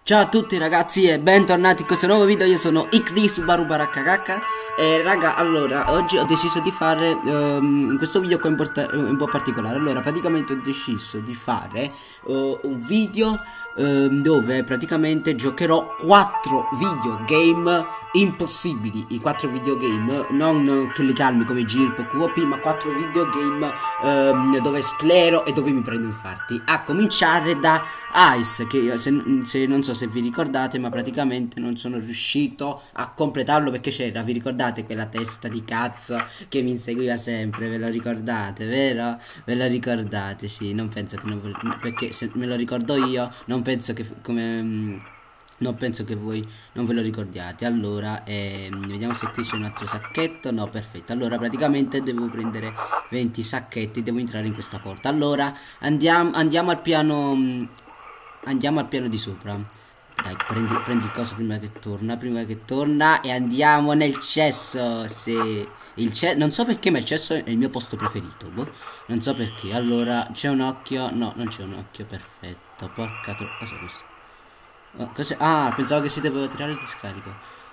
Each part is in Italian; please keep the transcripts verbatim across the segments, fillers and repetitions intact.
Ciao a tutti ragazzi e bentornati in questo nuovo video. Io sono X D Subaru Baracca. E raga, allora, oggi ho deciso di fare um, in questo video qua un po' particolare. Allora, praticamente ho deciso di fare uh, un video um, dove praticamente giocherò quattro videogame impossibili. I quattro videogame, non quelli calmi come Girp o Q O P, ma quattro videogame um, dove sclero e dove mi prendo infarti. A cominciare da Ice, che se, se non so se vi ricordate, ma praticamente non sono riuscito a completarlo perché c'era, vi ricordate quella testa di cazzo che mi inseguiva sempre? Ve lo ricordate, vero? Ve lo ricordate? Sì, non penso che non ve, perché se me lo ricordo io, non penso che come non penso che voi non ve lo ricordiate. Allora ehm, vediamo se qui c'è un altro sacchetto. No, perfetto. Allora praticamente devo prendere venti sacchetti, devo entrare in questa porta. Allora andiamo, andiamo al piano andiamo al piano di sopra. Dai, prendi, prendi il coso prima che torna, prima che torna e andiamo nel cesso. Sì, il cesso, non so perché, ma il cesso è il mio posto preferito, boh. Non so perché. Allora, c'è un occhio? No, non c'è un occhio, perfetto. Porca tro... Cos'è questo? Oh, cos'è? Ah, pensavo che si doveva tirare il discarico.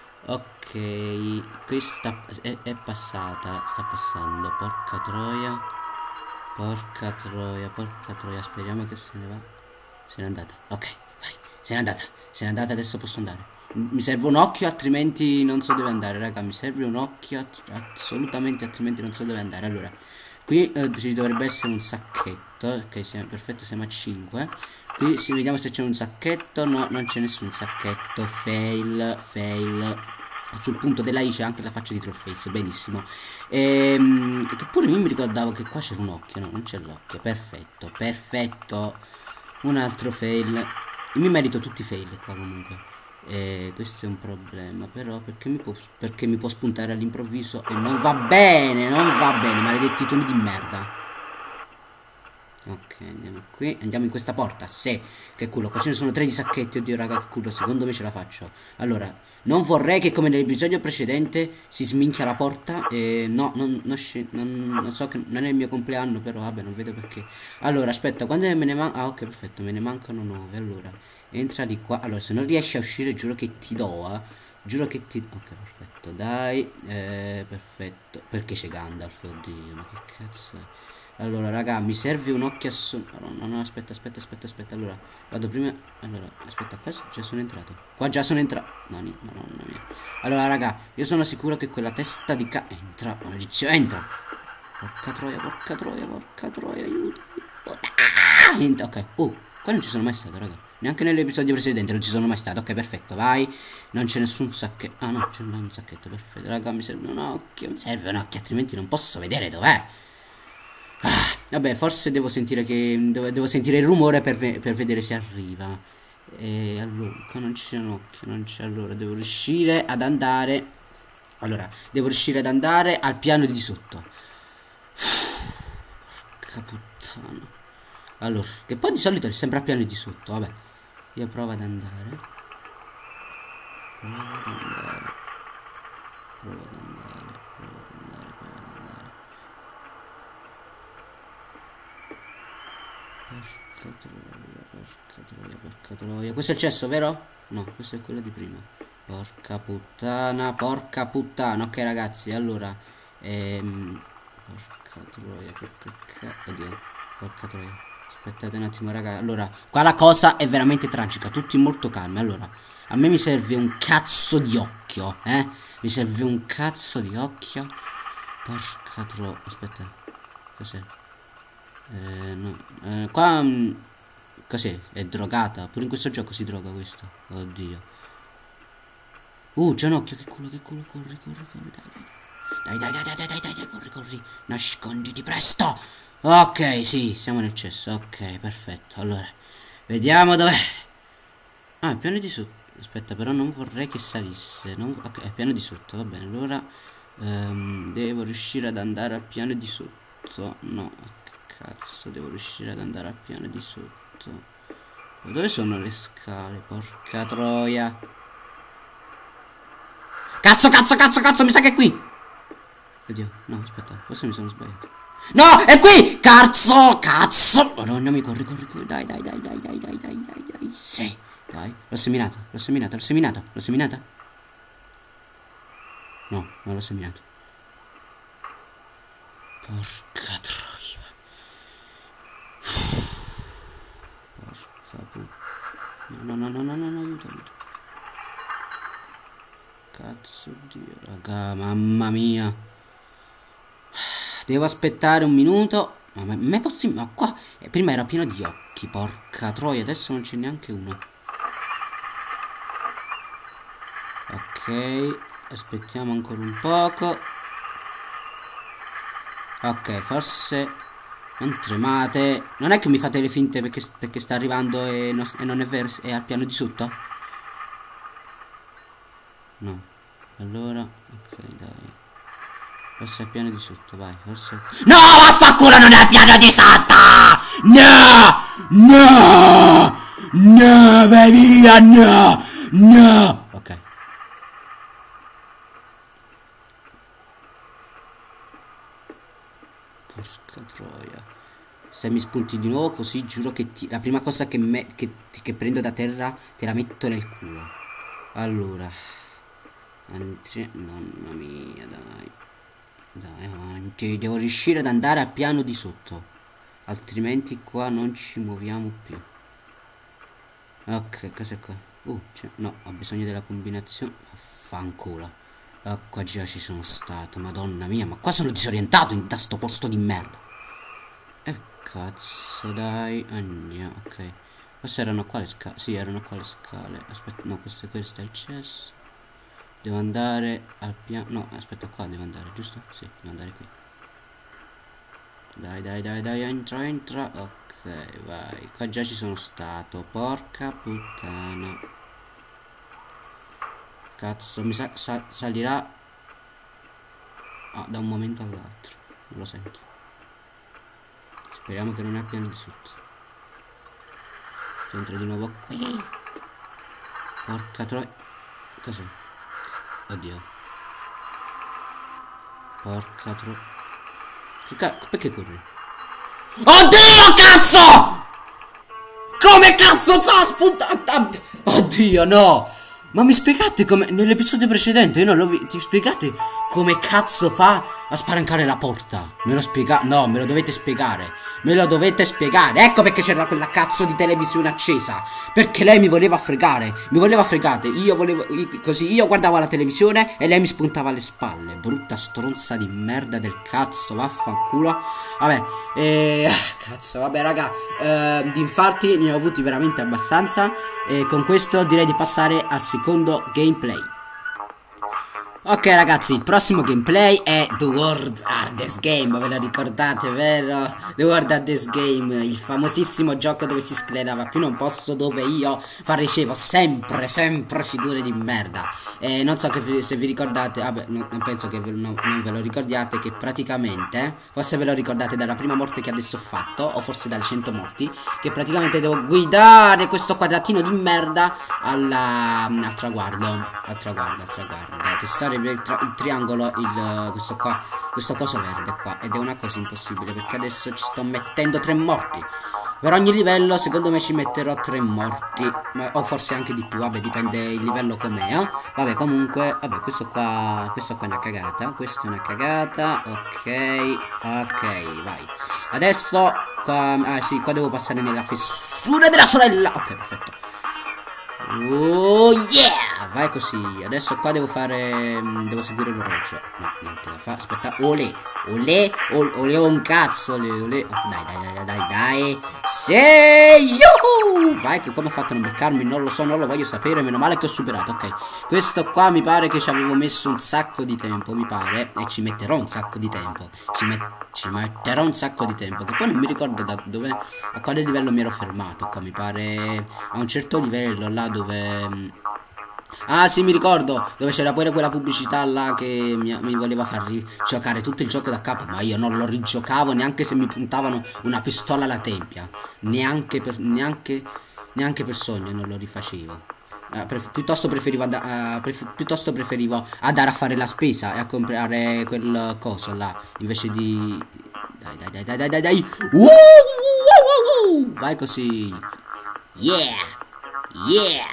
Ok, questa è, è passata, sta passando. Porca troia. Porca troia, porca troia. Speriamo che se ne va. Se n'è andata. Ok, vai. Se n'è andata. Se n'è andata, adesso posso andare. Mi serve un occhio, altrimenti non so dove andare, raga. Mi serve un occhio, assolutamente, altrimenti non so dove andare. Allora, qui eh, ci dovrebbe essere un sacchetto. Ok, siamo, perfetto, siamo a cinque. Qui sì, vediamo se c'è un sacchetto. No, non c'è nessun sacchetto. Fail, fail. Sul punto della I c'è anche la faccia di Trollface, benissimo. Ehm, che pure io mi ricordavo che qua c'era un occhio. No, non c'è l'occhio. Perfetto, perfetto. Un altro fail. Io mi merito tutti i fail qua comunque. E questo è un problema. Però perché mi può, perché mi può spuntare all'improvviso. E non va bene, non va bene. Maledetti toni di merda. Ok, andiamo qui. Andiamo in questa porta. Sì, che culo. Qua ce ne sono tre di sacchetti. Oddio raga, che culo. Secondo me ce la faccio. Allora, non vorrei che come nell'episodio precedente si sminchia la porta. E no, non, non, non, non so che non è il mio compleanno. Però vabbè, non vedo perché. Allora, aspetta, quando me ne mancano. Ah, ok, perfetto, me ne mancano nove. Allora, entra di qua. Allora, se non riesci a uscire, giuro che ti do. Eh. Giuro che ti... Ok, perfetto, dai. Eh, perfetto. Perché c'è Gandalf? Oddio, ma che cazzo è? Allora raga, mi serve un occhio assoluto. No, no, no, aspetta, aspetta, aspetta, aspetta. Allora, vado prima. Allora, aspetta, qua già sono entrato. Qua già sono entrato. No, no, madonna mia. Allora raga, io sono sicuro che quella testa di ca... Entra, maledizione, entra. Porca troia, porca troia, porca troia, aiuto. Ah, entra, ok. Oh, qua non ci sono mai stato, raga. Neanche nell'episodio precedente non ci sono mai stato. Ok, perfetto, vai. Non c'è nessun sacchetto. Ah no, c'è un sacchetto, perfetto. Raga, mi serve un occhio, mi serve un occhio, altrimenti non posso vedere dov'è. Ah, vabbè, forse devo sentire che devo, devo sentire il rumore per, ve per vedere se arriva. E allora, qua non c'è un occhio, non c'è. Allora, devo riuscire ad andare. Allora, devo riuscire ad andare al piano di sotto. Porca puttana. Allora, che poi di solito è sempre al piano di sotto. Vabbè, io provo ad andare. Provo ad andare. Provo ad andare. Provo ad andare. Provo ad andare. Porca troia, porca troia, porca troia. Questo è il cesso, vero? No, questo è quello di prima. Porca puttana, porca puttana. Ok ragazzi, allora ehm, porca troia, che cacca. Oddio, porca troia. Aspettate un attimo raga. Allora, qua la cosa è veramente tragica. Tutti molto calmi. Allora, a me mi serve un cazzo di occhio. Eh, mi serve un cazzo di occhio. Porca troia. Aspetta, cos'è? Eh, no, eh, qua mh, cos'è? È drogata. Pure in questo gioco si droga questo. Oddio. Uh, c'è un occhio. Che culo, che culo. Corri, corri, corri. Dai, dai, dai, dai, dai, dai, dai, dai, corri, corri. Nasconditi presto. Ok, sì, siamo nel cesso. Ok, perfetto. Allora, vediamo dov'è. Ah, è piano di sotto. Aspetta, però non vorrei che salisse. Non... Ok, è piano di sotto. Va bene, allora um, devo riuscire ad andare al piano di sotto. No, cazzo, devo riuscire ad andare al piano di sotto. Dove sono le scale? Porca troia. Cazzo, cazzo, cazzo, cazzo, mi sa che è qui. Oddio, no, aspetta, forse mi sono sbagliato. No, è qui! Cazzo, cazzo! Madonna mia, corri, corri, corri. Dai, dai, dai, dai, dai, dai, dai, dai, dai. Sì, Dai, l'ho seminata, l'ho seminata, l'ho seminata, l'ho seminata. No, non l'ho seminato. Porca troia. Porca puttana. No, no, no, no, no, no, aiuto, aiuto. Cazzo Dio, raga, mamma mia. Devo aspettare un minuto. Ma me possibile? Ma qua eh, prima era pieno di occhi, porca troia, adesso non c'è neanche uno. Ok, aspettiamo ancora un poco. Ok, forse non tremate. Non è che mi fate le finte perché, perché sta arrivando e, no, e non è vero, è al piano di sotto? No. Allora, ok, dai. Forse è al piano di sotto, vai, forse... No, vaffanculo, non è al piano di sotto! No! No! No, vai via, no! No! Ok. Porca troia. Se mi spunti di nuovo così, giuro che ti... la prima cosa che, me... che... che prendo da terra te la metto nel culo. Allora. Antri... Mamma mia, dai. Dai, avanti, devo riuscire ad andare al piano di sotto, altrimenti qua non ci muoviamo più. Ok, cos'è qua? Uh, no, ho bisogno della combinazione. Fanculo. Oh, qua già ci sono stato, madonna mia, ma qua sono disorientato in da sto posto di merda. Eh, cazzo, dai, andiamo, ok. Forse erano qua le scale, sì, erano qua le scale. Aspetta, no, questo, questo è il cesso. Devo andare al piano... No, aspetta, qua devo andare, giusto? Sì, devo andare qui. Dai, dai, dai, dai, entra, entra. Ok, vai. Qua già ci sono stato. Porca puttana. Cazzo, mi sa... sa salirà... Ah, da un momento all'altro. Non lo sento. Speriamo che non è al piano di sotto. Entro di nuovo qui. Porca troia. Cos'è? Oddio. Porca tro... Che cazzo? Perché corri? Oddio, cazzo! Come cazzo fa a spuntare? Oddio, no! Ma mi spiegate come... Nell'episodio precedente io non l'ho visto. Ti spiegate come cazzo fa a spalancare la porta? Me lo spiega... No, me lo dovete spiegare. Me lo dovete spiegare. Ecco perché c'era quella cazzo di televisione accesa. Perché lei mi voleva fregare. Mi voleva fregare. Io volevo... Io, così io guardavo la televisione e lei mi spuntava alle spalle. Brutta stronza di merda del cazzo. Vaffanculo. Vabbè. E... Cazzo, vabbè raga. Eh, di infarti ne ho avuti veramente abbastanza. E con questo direi di passare al secondo gameplay. Ok ragazzi, il prossimo gameplay è The World Hardest Game, ve lo ricordate, vero? The World Hardest Game, il famosissimo gioco dove si sclerava più non posso, dove io facevo sempre, sempre figure di merda. E non so che vi, se vi ricordate, vabbè, non, non penso che ve, no, non ve lo ricordiate, che praticamente, forse ve lo ricordate dalla prima morte che adesso ho fatto, o forse dalle cento morti, che praticamente devo guidare questo quadratino di merda alla, al traguardo, al traguardo, al traguardo, che sarebbe il, il triangolo, il, questo qua, questo coso verde qua, ed è una cosa impossibile perché adesso ci sto mettendo tre morti. Per ogni livello secondo me ci metterò tre morti, ma, o forse anche di più, vabbè, dipende il livello com'è, eh? Vabbè, comunque, vabbè, questo qua, questo qua è una cagata, questa è una cagata, ok, ok, vai. Adesso, qua, ah sì, qua devo passare nella fessura della sorella, ok, perfetto. Oh yeah! Vai così. Adesso qua devo fare... Devo seguire l'orologio. No, niente da fare. Aspetta. Olè. Olè. Olè un cazzo. Olè. Olè. Oh, dai, dai, dai, dai, dai. Sì! Yuhu! Vai, che come ho fatto a non beccarmi? Non lo so, non lo voglio sapere. Meno male che ho superato. Ok. Questo qua mi pare che ci avevo messo un sacco di tempo. Mi pare. E ci metterò un sacco di tempo. Ci, met ci metterò un sacco di tempo. Che poi non mi ricordo da dove... A quale livello mi ero fermato. Qua mi pare... A un certo livello là dove... Ah sì, mi ricordo, dove c'era pure quella pubblicità là che mi, mi voleva far rigiocare tutto il gioco da capo, ma io non lo rigiocavo neanche se mi puntavano una pistola alla tempia. Neanche per, neanche, neanche per sogno non lo rifacevo. Uh, pre piuttosto, preferivo uh, pref piuttosto preferivo andare a fare la spesa e a comprare quel coso là, invece di... Dai, dai, dai, dai, dai, dai, dai. Uh, uh, uh, uh, uh. Vai così. Yeah. Yeah!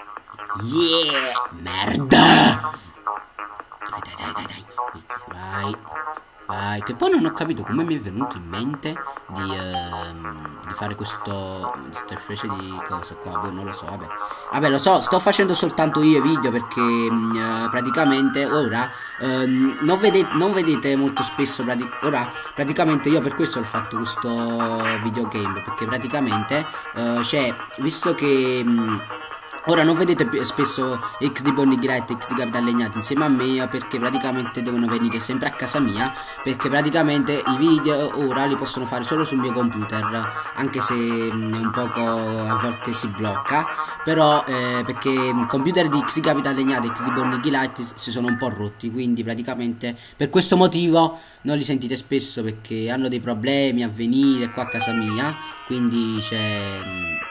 Yeah! Merda! Dai, dai, dai, dai, dai. Vai. Vai. Che poi non ho capito come mi è venuto in mente di, ehm, di fare questo, questa specie di cosa qua. Boh, non lo so, vabbè. Vabbè, lo so, sto facendo soltanto io video perché mh, praticamente ora ehm, non, vedete, non vedete molto spesso. Pratic ora praticamente io per questo ho fatto questo videogame. Perché praticamente eh, c'è, visto che... Mh, ora non vedete spesso X di Bonnie Gret e X di Capitan Legnati insieme a me perché praticamente devono venire sempre a casa mia, perché praticamente i video ora li possono fare solo sul mio computer, anche se mh, un poco a volte si blocca, però eh, perché il computer di X di Capitan Legnati e X di Bonnie Gret si sono un po' rotti, quindi praticamente per questo motivo non li sentite spesso perché hanno dei problemi a venire qua a casa mia, quindi c'è...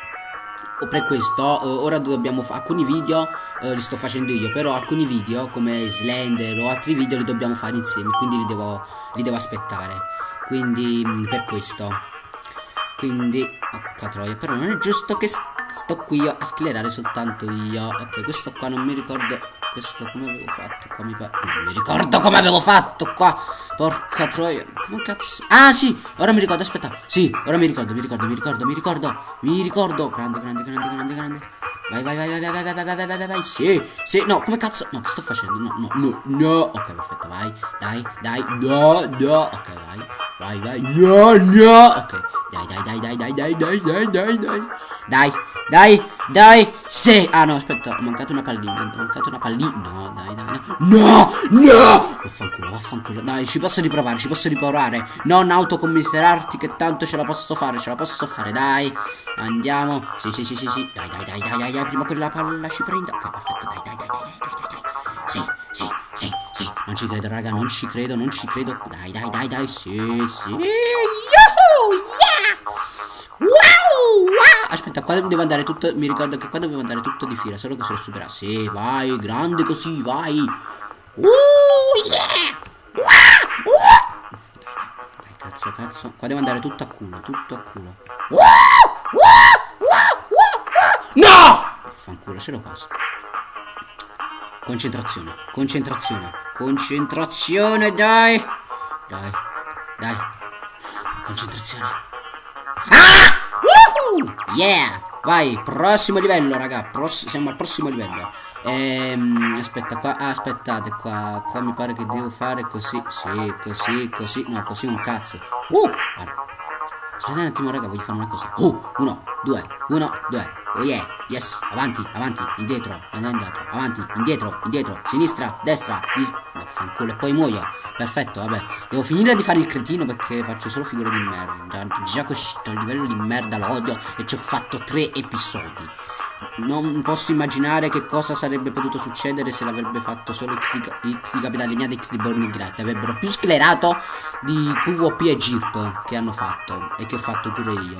per questo ora dobbiamo fare alcuni video, eh, li sto facendo io, però alcuni video come Slender o altri video li dobbiamo fare insieme, quindi li devo, li devo aspettare, quindi mh, per questo, quindi oh, troia, però non è giusto che st sto qui a sclerare soltanto io. Ok, questo qua non mi ricordo, questo come avevo fatto qua, mi pare, non mi ricordo come avevo fatto qua, porca troia, come cazzo, ah sì, ora mi ricordo, aspetta, sì, ora mi ricordo, mi ricordo, mi ricordo, mi ricordo, mi ricordo, grande, grande, grande, grande, grande, vai, vai, vai, vai, vai, vai, vai, vai, vai, vai, vai, sì, sì, no, come cazzo, no, che sto facendo, no, no, no, no, ok, perfetto, vai, dai, dai, no, no, ok, vai, vai, vai, no, no, ok, dai, dai, dai, dai, dai, dai, dai, dai, dai, dai, dai, dai, sì, ah no, aspetta, ho mancato una pallina, ho mancato una pallina, no, dai, dai, no, no, vaffanculo, vaffanculo, dai, ci posso riprovare, ci posso riprovare, non autocommiserarti che tanto ce la posso fare, ce la posso fare, dai, andiamo, sì, sì, sì, sì, sì, dai, dai, dai, dai, dai, dai, prima che la palla ci prenda, ok, perfetto, dai, dai, dai, dai, dai, dai, dai, sì, sì, sì, sì, non ci credo, raga, non ci credo, non ci credo, dai, dai, dai, dai, sì, sì, yahoo, yeah, wow, wow. Aspetta, qua devo andare tutto, mi ricordo che qua dovevo andare tutto di fila, solo che se lo supera, sì, vai, grande così, vai, uh, yeah, wow, wow. Dai, dai, dai, cazzo, cazzo, qua devo andare tutto a culo, tutto a culo, wow, wow, wow, wow, wow. No, fanculo, ce l'ho quasi. Concentrazione, concentrazione, concentrazione, dai, dai, dai, concentrazione. Ah! Woohoo! Yeah! Vai, prossimo livello, raga, Pross siamo al prossimo livello. Ehm, aspetta, qua, ah, aspettate, qua, qua mi pare che devo fare così, sì, così, così, no, così un cazzo. Uh! Guarda. Aspettate un attimo, raga, voglio fare una cosa. Uh, uno, due, uno, due. Oh yeah, yes, avanti, avanti, indietro, indietro, avanti, indietro, indietro, sinistra, destra, vaffanculo e poi muoio. Perfetto, vabbè. Devo finire di fare il cretino perché faccio solo figure di merda. Già questo livello di merda lo odio e ci ho fatto tre episodi. Non posso immaginare che cosa sarebbe potuto succedere se l'avrebbe fatto solo X di Capitan Legnati e X di Bonnie Gret. Avrebbero più sclerato di Q V P e G I R P che hanno fatto e che ho fatto pure io.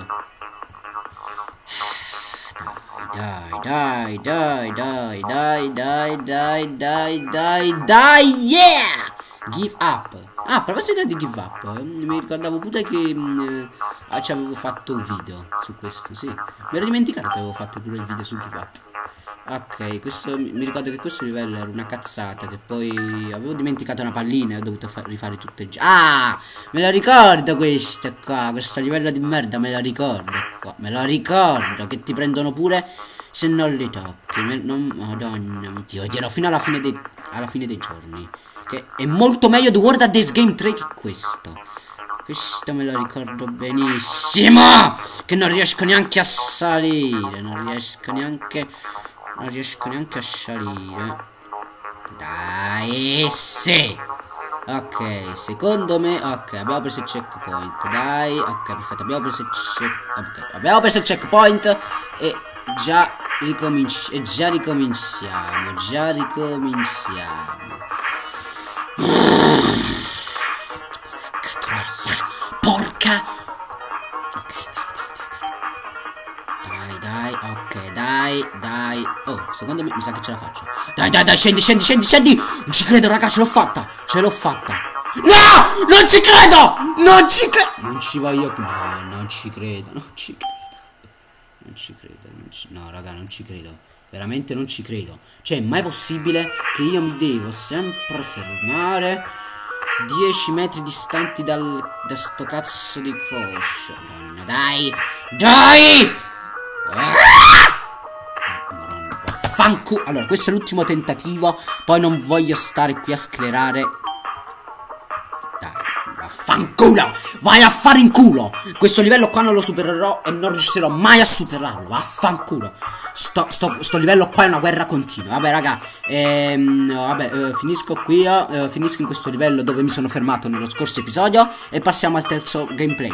Dai, dai, dai, dai, dai, dai, dai, dai, dai, dai, yeah! Give up. Ah, a proposito di give up, eh, mi ricordavo pure che mh, ah, ci avevo fatto un video su questo, sì. Mi ero dimenticato che avevo fatto pure il video su give up. Ok, questo mi ricordo che questo livello era una cazzata, che poi avevo dimenticato una pallina e ho dovuto rifare tutte già. Ah, me lo ricordo questo qua, questo livello di merda, me lo ricordo qua, me lo ricordo, che ti prendono pure se non li tocchi. Me, non, madonna, mi ti odierò fino alla fine, dei, alla fine dei giorni. Che è molto meglio di World of This Game tre che questo. Questo me lo ricordo benissimo, che non riesco neanche a salire, non riesco neanche... Non riesco neanche a salire. Dai, sì. Ok, secondo me. Ok, abbiamo preso il checkpoint. Dai, ok, perfetto. Abbiamo preso il check. Ok, abbiamo preso il checkpoint. E già ricominci. E già ricominciamo. Già ricominciamo. Porca troia. Porca. Dai, dai, ok, dai, dai. Oh, secondo me mi sa che ce la faccio. Dai, dai, dai, scendi, scendi, scendi, scendi. Non ci credo, raga, ce l'ho fatta. Ce l'ho fatta. No, non ci credo. Non ci credo. Non ci voglio. No, non ci credo, non ci credo. Non ci credo, non ci... no raga, non ci credo. Veramente non ci credo. Cioè, è mai possibile che io mi devo sempre fermare dieci metri distanti dal, da sto cazzo di coscia? Madonna, dai! Dai! Madonna, vaffanculo. Allora, questo è l'ultimo tentativo. Poi non voglio stare qui a sclerare. Dai, vaffanculo! Vai a fare in culo! Questo livello qua non lo supererò e non riuscirò mai a superarlo. Vaffanculo! Sto, sto, sto livello qua è una guerra continua. Vabbè raga, ehm, vabbè, eh, finisco qui io, eh, finisco in questo livello dove mi sono fermato nello scorso episodio e passiamo al terzo gameplay.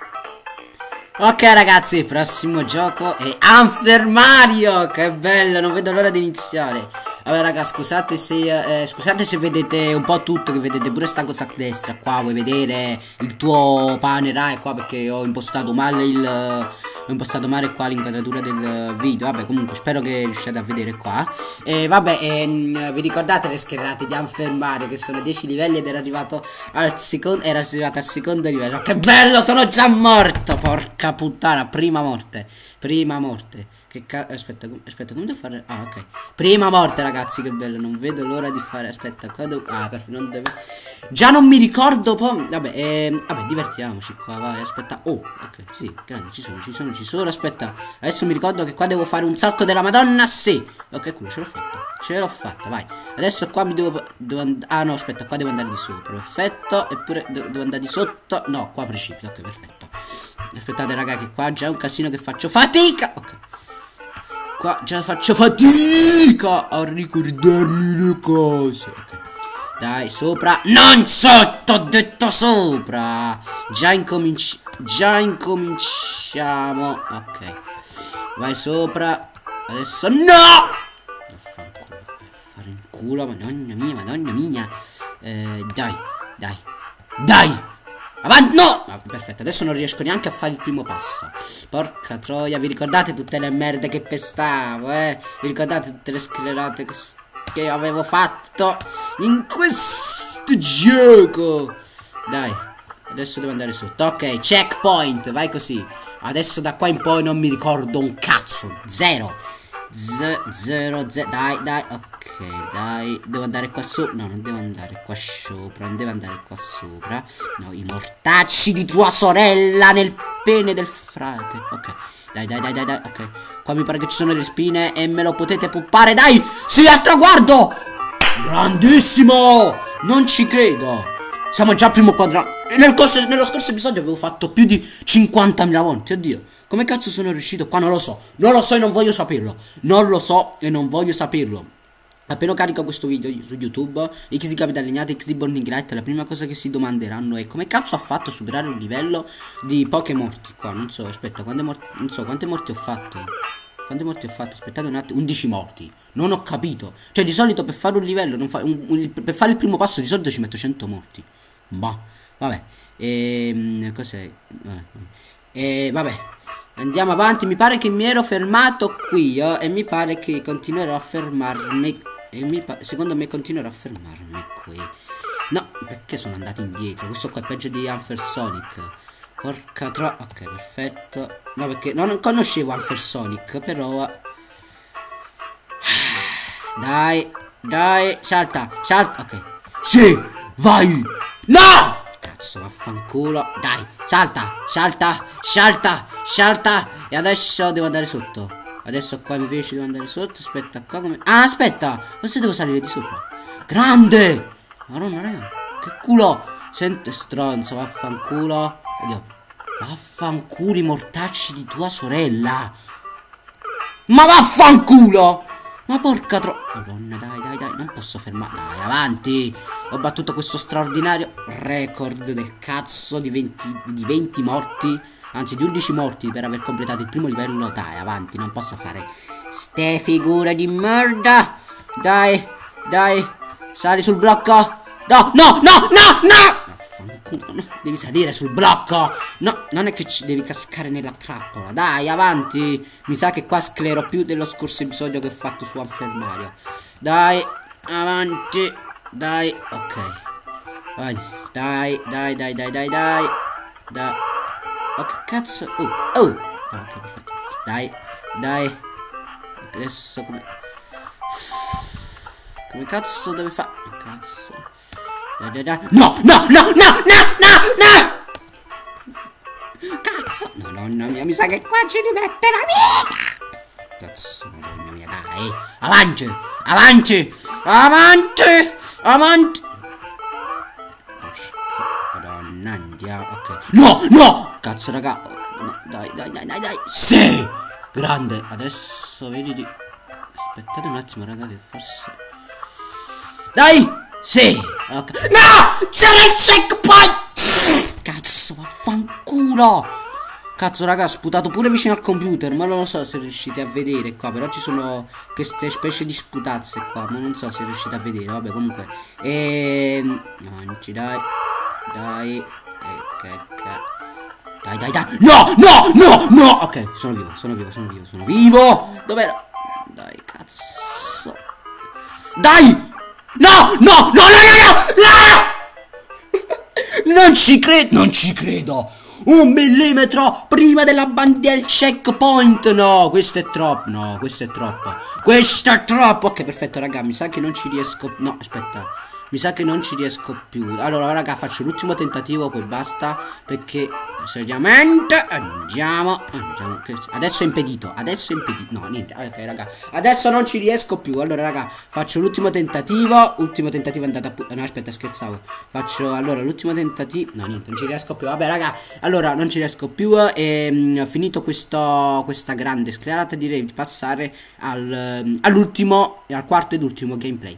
Ok ragazzi, il prossimo gioco è Unfair Mario. Che bello, non vedo l'ora di iniziare. Vabbè raga, scusate se eh, scusate se vedete un po' tutto, che vedete pure sta cosa a destra qua. Vuoi vedere il tuo pane Rai qua, perché ho impostato male il ho impostato male qua l'inquadratura del video. Vabbè, comunque spero che riusciate a vedere qua. E vabbè, ehm, vi ricordate le schierate di Unfair Mario, che sono dieci livelli ed era arrivato al secondo era arrivato al secondo livello. Che bello, sono già morto, porca puttana, prima morte. Prima morte. Che ca... Aspetta, aspetta, come devo fare? Ah, ok. Prima morte, ragazzi, che bello. Non vedo l'ora di fare. Aspetta, qua devo... Ah, perfetto, non devo... Già non mi ricordo poi... Vabbè, eh... Vabbè, divertiamoci qua, vai, aspetta. Oh, ok, sì, grande, ci sono, ci sono, ci sono. Aspetta, adesso mi ricordo che qua devo fare un salto della Madonna, sì. Ok, culo, ce l'ho fatta. Ce l'ho fatta, vai. Adesso qua mi devo... devo and... Ah, no, aspetta, qua devo andare di sopra. Perfetto. Eppure devo, devo andare di sotto. No, qua precipito, ok, perfetto. Aspettate, raga, che qua già è un casino che faccio fatica. Ok. Qua già faccio fatica a ricordarmi le cose. Ok. Dai, sopra. Non sotto, ho detto sopra. Già incominci... Già incominciamo. Ok. Vai sopra. Adesso no! Vaffanculo. Fare in culo. Madonna mia, madonna mia. Eh, dai, dai. Dai! Avanti, no! Ah, perfetto, adesso non riesco neanche a fare il primo passo. Porca troia, vi ricordate tutte le merde che pestavo, eh? Vi ricordate tutte le sclerate che, che avevo fatto in questo gioco? Dai, adesso devo andare sotto. Ok, checkpoint, vai così. Adesso da qua in poi non mi ricordo un cazzo. Zero. Z, zero, z, dai, dai, ok, dai, devo andare qua sopra, no, non devo andare qua sopra, non devo andare qua sopra, no, i mortacci di tua sorella nel pene del frate, ok, dai, dai, dai, dai, dai, ok, qua mi pare che ci sono le spine e me lo potete puppare, dai, sì, al traguardo, grandissimo, non ci credo. Siamo già al primo quadrante. Nel corso, nello scorso episodio avevo fatto più di cinquantamila volte. Oddio, come cazzo sono riuscito qua? Non lo so. Non lo so e non voglio saperlo. Non lo so e non voglio saperlo. Appena carico questo video su YouTube, X di Capital Lignate, X di Burning Light, la prima cosa che si domanderanno è come cazzo ha fatto a superare un livello di poche morti qua. Non so, aspetta, quante morti, non so quante morti ho fatto. Quante morti ho fatto? Aspettate un attimo. undici morti. Non ho capito. Cioè di solito per fare un livello non fa, un, un, per fare il primo passo di solito ci metto cento morti. Ma vabbè. Ehm, cos'è? E vabbè. Andiamo avanti. Mi pare che mi ero fermato qui, eh, e mi pare che continuerò a fermarmi. E mi secondo me continuerò a fermarmi qui. No, perché sono andato indietro? Questo qua è peggio di Unfair Sonic. Porca tro... Ok, perfetto. No, perché non conoscevo Unfair Sonic, però... Dai, dai, salta, salta. Ok. Sì, vai. No! Cazzo, vaffanculo. Dai, salta, salta, salta, salta. E adesso devo andare sotto. Adesso qua invece devo andare sotto. Aspetta, qua come... Ah, aspetta. Forse devo salire di sopra. Grande! Madonna, raga. Che culo. Sente stronzo, vaffanculo. Vediamo. Vaffanculo i mortacci di tua sorella. Ma vaffanculo. Ma porca tro... Madonna, dai, dai, dai. Non posso fermare. Dai, avanti. Ho battuto questo straordinario record del cazzo di venti, di venti morti. Anzi, di undici morti per aver completato il primo livello. Dai, avanti. Non posso fare ste figure di merda. Dai, dai. Sali sul blocco. No, no, no, no, no. No, devi salire sul blocco. No, non è che ci devi cascare nella trappola. Dai, avanti. Mi sa che qua sclero più dello scorso episodio che ho fatto su Unfair Mario. Dai, avanti. Dai, ok. Vai. Dai, dai, dai, dai, dai, dai. Dai. Oh, che cazzo. Oh, oh. Ah, ok, perfetto. Dai, Dai. Adesso come... Come cazzo deve fare? Cazzo. Dai, dai, dai. No, no, no, no, no, no, no. Cazzo. No, nonna mia, mi sa che qua ci rimette la vita. Cazzo, madonna mia, dai. Avanti, avanti, avanti, avanti. Madonna, andiamo, ok. No, no. Cazzo, raga. No, dai, dai, dai, dai, dai. Sì. Grande. Adesso vedi. Aspettate un attimo, raga, che forse... Dai. Sì. Ok. No. C'era il checkpoint. Cazzo, vaffanculo. Cazzo, raga, ho sputato pure vicino al computer. Ma non lo so se riuscite a vedere qua. Però ci sono queste specie di sputazze qua. Ma non so se riuscite a vedere. Vabbè, comunque. Ehm... Avanti, dai. Dai. E che che... Dai, dai, dai. No, no, no, no. Ok, sono vivo, sono vivo, sono vivo, sono vivo. Dov'era? Dai, cazzo. Dai. No, no, no, no, no, no. Non ci credo, non ci credo. Un millimetro prima della bandiera del checkpoint. No, questo è troppo. No, questo è troppo. Questo è troppo. Ok, perfetto, raga, mi sa che non ci riesco. No, aspetta. Mi sa che non ci riesco più. Allora, raga, faccio l'ultimo tentativo, poi basta. Perché seriamente andiamo. Andiamo. Adesso è impedito. Adesso è impedito. No, niente. Ok, raga. Adesso non ci riesco più. Allora, raga, faccio l'ultimo tentativo. Ultimo tentativo è andato a... No, aspetta, scherzavo. Faccio, allora, l'ultimo tentativo. No, niente, non ci riesco più. Vabbè, raga. Allora, non ci riesco più. E mh, finito questo, questa grande sclerata, direi di passare al, all'ultimo, al quarto ed ultimo gameplay.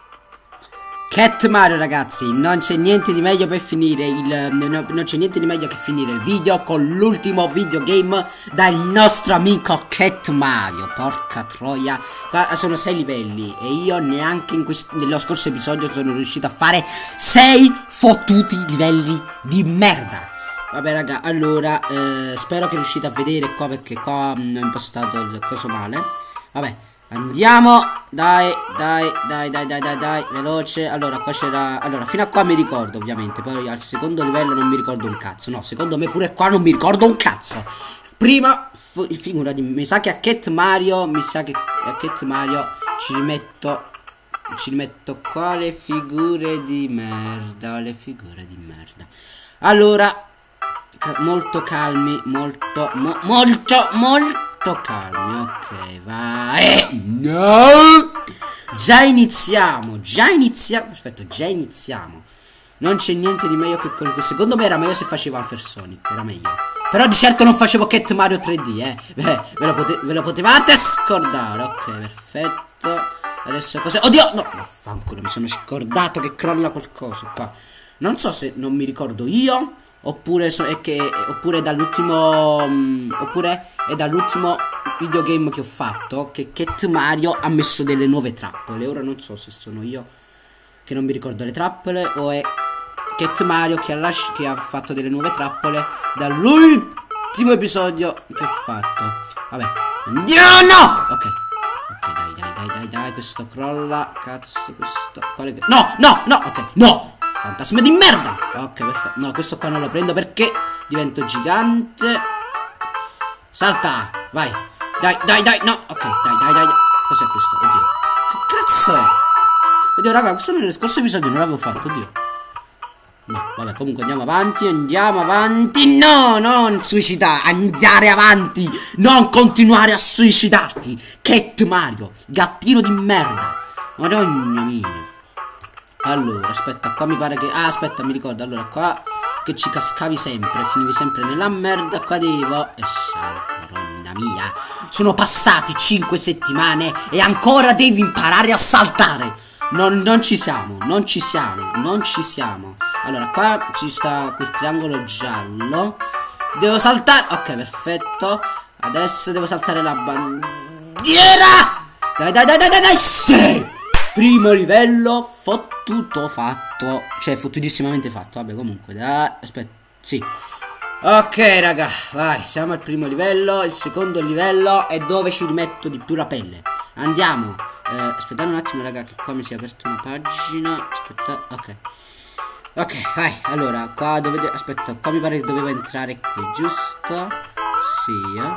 Cat Mario, ragazzi, non c'è niente di meglio per finire il no, non c'è niente di meglio che finire il video con l'ultimo videogame dal nostro amico Cat Mario. Porca troia, qua sono sei livelli e io neanche in nello scorso episodio sono riuscito a fare sei fottuti livelli di merda. Vabbè, raga, allora eh, spero che riuscite a vedere qua, perché qua mh, ho impostato il coso male. Vabbè, andiamo, dai, dai, dai, dai, dai, dai, dai, veloce. Allora, qua c'era... Allora, fino a qua mi ricordo, ovviamente. Poi al secondo livello non mi ricordo un cazzo. No, secondo me pure qua non mi ricordo un cazzo. Prima, figura di... Mi sa che a Cat Mario, mi sa che a Cat Mario ci rimetto... Ci rimetto qua le figure di merda. Le figure di merda. Allora, molto calmi, molto, mo, molto, molto... calmi, ok, vai. No, già iniziamo, già iniziamo, perfetto, già iniziamo. Non c'è niente di meglio che quello che secondo me era meglio se faceva Alpha Sonic, era meglio. Però di certo non facevo Cat Mario tre D, eh. Beh, ve lo, pote ve lo potevate scordare, ok, perfetto. Adesso cos'è? Oddio, no, vaffanculo, mi sono scordato che crolla qualcosa qua. Non so se non mi ricordo io, oppure so, è che oppure dall'ultimo um, oppure è dall'ultimo videogame che ho fatto che Cat Mario ha messo delle nuove trappole. Ora non so se sono io che non mi ricordo le trappole o è Cat Mario che ha, che ha fatto delle nuove trappole dall'ultimo episodio che ho fatto. Vabbè, andiamo, no! Ok, ok, dai, dai, dai, dai, dai, questo crolla, cazzo, questo... Quale che... No, no, no, ok, no! Fantasma di merda! Ok, perfetto. No, questo qua non lo prendo perché divento gigante. Salta! Vai! Dai, dai, dai! No! Ok, dai, dai, dai! Cos'è questo? Oddio! Che cazzo è? Oddio, raga, questo nello scorso episodio non l'avevo fatto, oddio. No, vabbè, comunque andiamo avanti, andiamo avanti. No, non suicidare, andare avanti. Non continuare a suicidarti. Cat Mario, gattino di merda. Madonna mia. Allora, aspetta, qua mi pare che... Ah, aspetta, mi ricordo. Allora, qua che ci cascavi sempre, finivi sempre nella merda. Qua devo... E madonna mia. Sono passati cinque settimane e ancora devi imparare a saltare. Non, non ci siamo, non ci siamo, non ci siamo. Allora, qua ci sta quel triangolo giallo. Devo saltare... Ok, perfetto. Adesso devo saltare la bandiera. Dai, dai, dai, dai, dai, dai. Sì! Primo livello fottuto fatto. Cioè fottutissimamente fatto. Vabbè, comunque dai. Aspetta. Sì. Ok, raga. Vai. Siamo al primo livello. Il secondo livello è dove ci rimetto di più la pelle. Andiamo. eh, Aspettate un attimo, raga, che qua mi si è aperta una pagina. Aspetta. Ok. Ok, vai. Allora, qua dovete... Aspetta, qua mi pare che dovevo entrare qui, giusto? Sì, eh.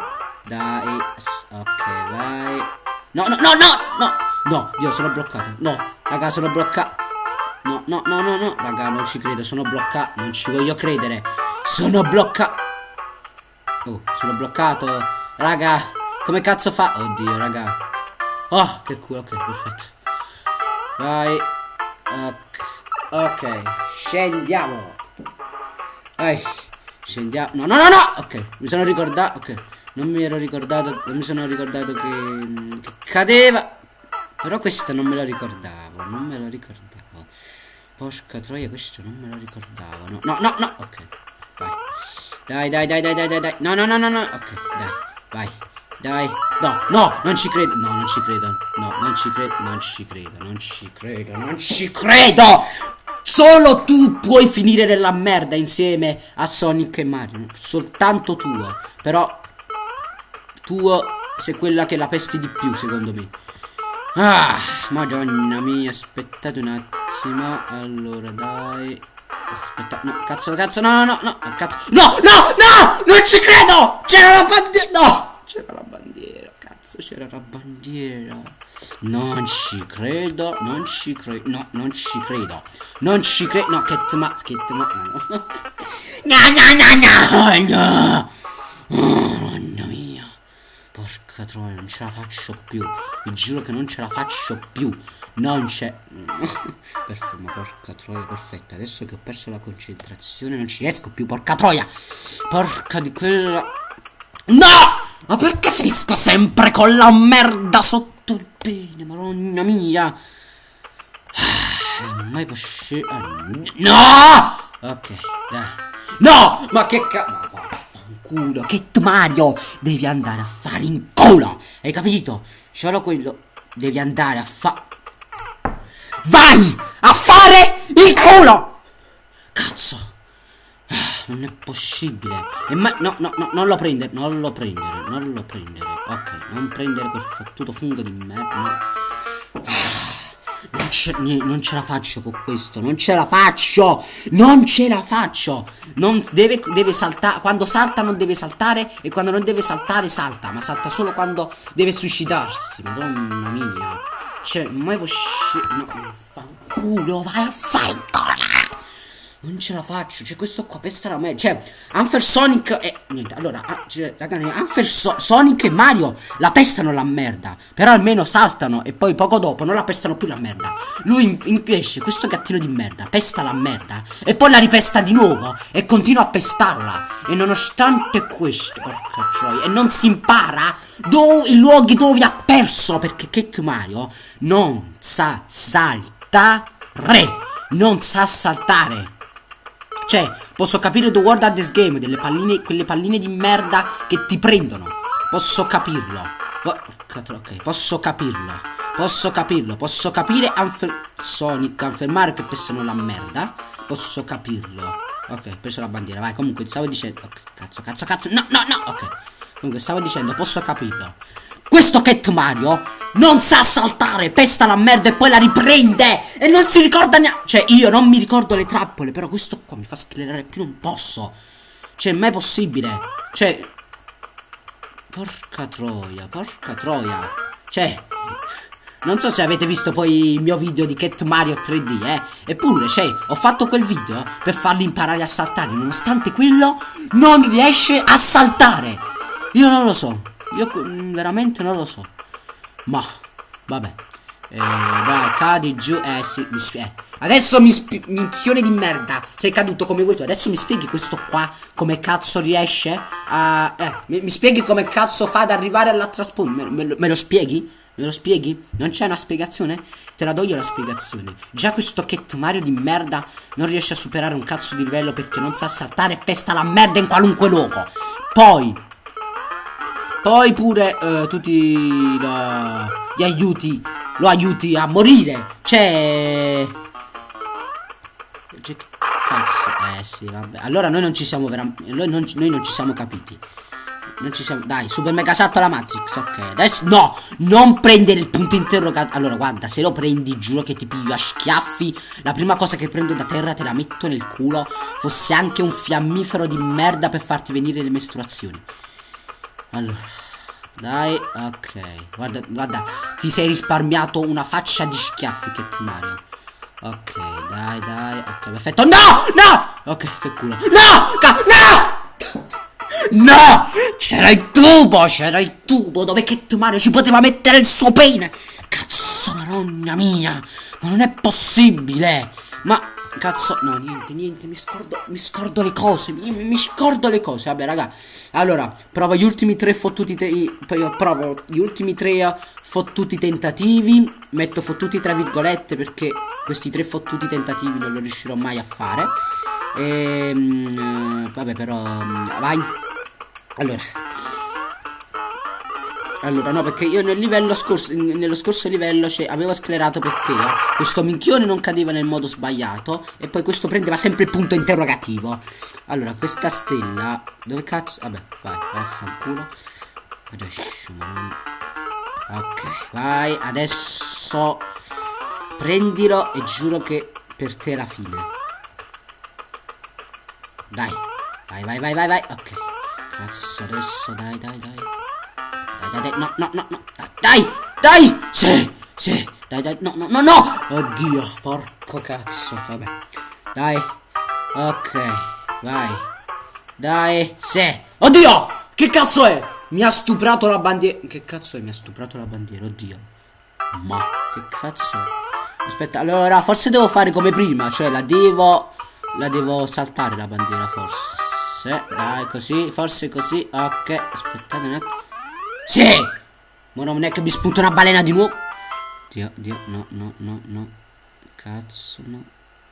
Dai. Ok, vai. No, no, no, no, no. No, io sono bloccato. No, raga, sono bloccato. No, no, no, no, no. Raga, non ci credo, sono bloccato. Non ci voglio credere. Sono bloccato. Oh, sono bloccato. Raga, come cazzo fa? Oddio, raga. Oh, che culo, ok, perfetto. Vai. Ok, ok. Scendiamo. Vai. Scendiamo. No, no, no, no. Ok, mi sono ricordato. Ok, non mi ero ricordato. Non mi sono ricordato che, che cadeva. Però questo non me lo ricordavo. Non me lo ricordavo. Porca troia, questo non me lo ricordavo. No, no, no, no. Ok, vai. Dai, dai, dai, dai, dai, dai, dai. No, no, no, no, no. Ok, dai, vai. Dai. No, no, non ci credo. No, non ci credo. No, non ci credo. Non ci credo. Non ci credo. Non ci credo. Solo tu puoi finire nella merda insieme a Sonic e Mario. Soltanto tuo. Però tuo sei quella che la pesti di più, secondo me. Ah, madonna mia, aspettate un attimo. Allora, dai. Aspetta, no, cazzo, cazzo, no, no, no, no, cazzo. No, no, no, non ci credo. C'era la bandiera. No, c'era la bandiera, cazzo, c'era la bandiera. Non ci credo, non ci credo, no, non ci credo. Non ci credo, no, che ma, che ma, no. No, no, no, no, no. Oh, mamma mia. Porca troia, non ce la faccio più. Vi giuro che non ce la faccio più. Non c'è. Perfetto, porca troia, perfetta. Adesso che ho perso la concentrazione non ci riesco più, porca troia. Porca di quella. No! Ma perché finisco sempre con la merda sotto il pene? Madonna mia. Ah, mai possibile. No! Ok, dai. No! Ma che cazzo. Culo, che Mario, devi andare a fare in culo, hai capito? Solo quello, devi andare a fare. Vai a fare il culo! Cazzo, ah, non è possibile. E ma no, no, no, non lo prendere, non lo prendere, non lo prendere. Ok, non prendere quel fottuto fungo di merda. No. Non ce, non ce la faccio con questo. Non ce la faccio. Non ce la faccio. Non deve, deve saltare. Quando salta non deve saltare. E quando non deve saltare salta. Ma salta solo quando deve suicidarsi. Madonna mia. Cioè, mai possibile. No, fanculo. Vai a fare. Non ce la faccio. Cioè, questo qua pesta la me. Cioè, Unfair Sonic e niente. Allora, cioè, ragazzi, Unfair so Sonic e Mario la pestano la merda. Però almeno saltano. E poi poco dopo non la pestano più la merda. Lui esce, questo gattino di merda, pesta la merda. E poi la ripesta di nuovo. E continua a pestarla. E nonostante questo, porca troia, e non si impara dove, i luoghi dove ha perso. Perché Cat Mario non sa saltare. Non sa saltare. Cioè, posso capire The World at this Game, delle palline, quelle palline di merda che ti prendono. Posso capirlo. Ok, posso capirlo. Posso capirlo. Posso capire Unfair Sonic, Unfair Mario che pestano la merda. Posso capirlo. Ok, ho preso la bandiera. Vai, comunque stavo dicendo. Ok, cazzo, cazzo, cazzo. No, no, no. Ok. Comunque stavo dicendo, posso capirlo. Questo Cat Mario non sa saltare, pesta la merda e poi la riprende. E non si ricorda neanche. Cioè, io non mi ricordo le trappole, però questo qua mi fa sclerare più non posso. Cioè, mai possibile. Cioè, porca troia, porca troia. Cioè, non so se avete visto poi il mio video di Cat Mario tre D, eh. Eppure, cioè, ho fatto quel video per farli imparare a saltare. Nonostante quello, non riesce a saltare. Io non lo so. Io veramente non lo so. Ma vabbè. Eh, dai, cadi giù. Eh sì, mi eh. Adesso mi minchione di merda. Sei caduto come vuoi tu. Adesso mi spieghi questo qua come cazzo riesce a. Eh, mi, mi spieghi come cazzo fa ad arrivare all'altra spawn. Me, me, me lo spieghi? Me lo spieghi? Non c'è una spiegazione? Te la do io la spiegazione. Già questo Cat Mario di merda non riesce a superare un cazzo di livello perché non sa saltare e pesta la merda in qualunque luogo. Poi Poi pure uh, tutti lo, gli aiuti, lo aiuti a morire. Cioè, cazzo, eh sì, vabbè. Allora noi non ci siamo veramente, noi non, noi non ci siamo capiti. Non ci siamo, dai, super mega salto alla Matrix, ok. Adesso, no, non prendere il punto interrogativo. Allora, guarda, se lo prendi, giuro che ti piglio a schiaffi. La prima cosa che prendo da terra te la metto nel culo. Fosse anche un fiammifero di merda per farti venire le mestruazioni. Allora, Dai, ok. Guarda, guarda, ti sei risparmiato una faccia di schiaffi, Cat Mario. Ok, dai, dai, ok, perfetto. No! No! Ok, che culo. No! No! No! C'era il tubo, c'era il tubo dove Cat Mario ci poteva mettere il suo pene. Cazzo, maronna mia. Ma non è possibile. Ma, cazzo, no, niente, niente, mi scordo, mi scordo le cose, mi, mi scordo le cose. Vabbè, raga, allora, provo gli ultimi tre fottuti, te provo gli ultimi tre fottuti tentativi. Metto fottuti tra virgolette perché questi tre fottuti tentativi non li riuscirò mai a fare. E, vabbè, però, vai. Allora Allora no, perché io nel livello scorso Nello scorso livello cioè, avevo sclerato perché eh, questo minchione non cadeva nel modo sbagliato. E poi questo prendeva sempre il punto interrogativo. Allora, questa stella dove cazzo? Vabbè, vai, vai a fanculo. Ok, vai, adesso prendilo e giuro che per te è la fine. Dai, vai, vai, vai, vai, vai. Ok, cazzo, adesso dai, dai, dai. Dai, dai, dai, no, no, no, no. Dai, dai, sì, sì. Dai, dai, no, no, no, no. Oddio, porco cazzo. Vabbè, dai. Ok, vai. Dai, sì. Oddio, che cazzo è? Mi ha stuprato la bandiera. Che cazzo è? Mi ha stuprato la bandiera, oddio. Ma, che cazzo è? Aspetta, allora, forse devo fare come prima. Cioè, la devo... La devo saltare la bandiera, forse. Dai, così, forse così. Ok, aspettate un attimo. Sì! Ma non è che mi spunta una balena di nuovo. Dio, Dio, no, no, no, no. Cazzo, no.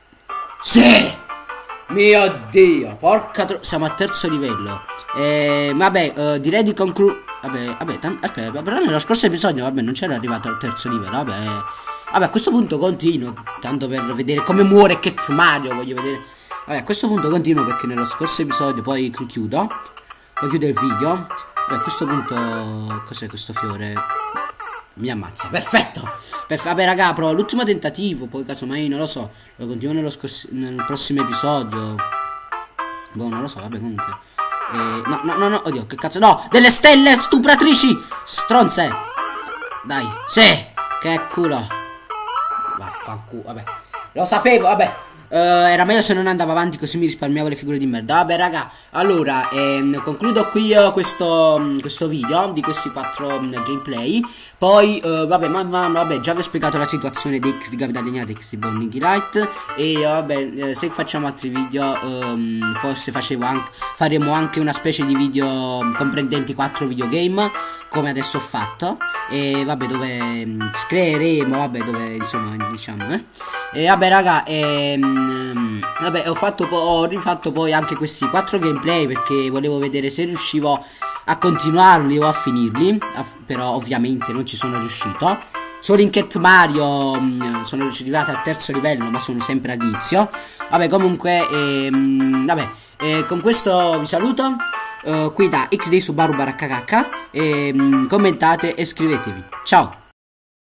Sì! Mio Dio, porca tro... Siamo al terzo livello. E vabbè, uh, direi di concludere. Vabbè, vabbè, aspetta, però nello scorso episodio, vabbè, non c'era arrivato al terzo livello, vabbè. Vabbè, a questo punto continuo, tanto per vedere come muore Cat Mario, voglio vedere. Vabbè, a questo punto continuo perché nello scorso episodio poi chiudo. Poi chiudo il video. Vabbè, a questo punto... Cos'è questo fiore? Mi ammazza, perfetto. Perf Vabbè raga, provo l'ultimo tentativo. Poi casomai, non lo so, lo continuo nello nel prossimo episodio. Boh, non lo so, vabbè comunque eh, No, no, no, no, oddio, che cazzo. No, delle stelle stupratrici. Stronze. Dai, sì. Che culo. Vaffanculo, vabbè. Lo sapevo, vabbè. Uh, era meglio se non andavo avanti, così mi risparmiavo le figure di merda. Vabbè raga, allora ehm, concludo qui io questo, questo video di questi quattro um, gameplay. Poi uh, vabbè, ma, ma vabbè, già vi ho spiegato la situazione di X di Capitalignate, X di Bonding Light. E uh, vabbè, eh, se facciamo altri video um, forse facevo anche, faremo anche una specie di video comprendenti quattro videogame, come adesso ho fatto. E vabbè, dove um, creeremo, vabbè, dove insomma diciamo eh E vabbè raga, ehm, vabbè, ho fatto ho rifatto poi anche questi quattro gameplay perché volevo vedere se riuscivo a continuarli o a finirli, a, però ovviamente non ci sono riuscito. Solo in Cat Mario mh, sono arrivato al terzo livello, ma sono sempre all'inizio. Vabbè, comunque ehm, vabbè, eh, con questo vi saluto. Uh, qui da X D Subaru Baracca e mh, commentate e iscrivetevi. Ciao.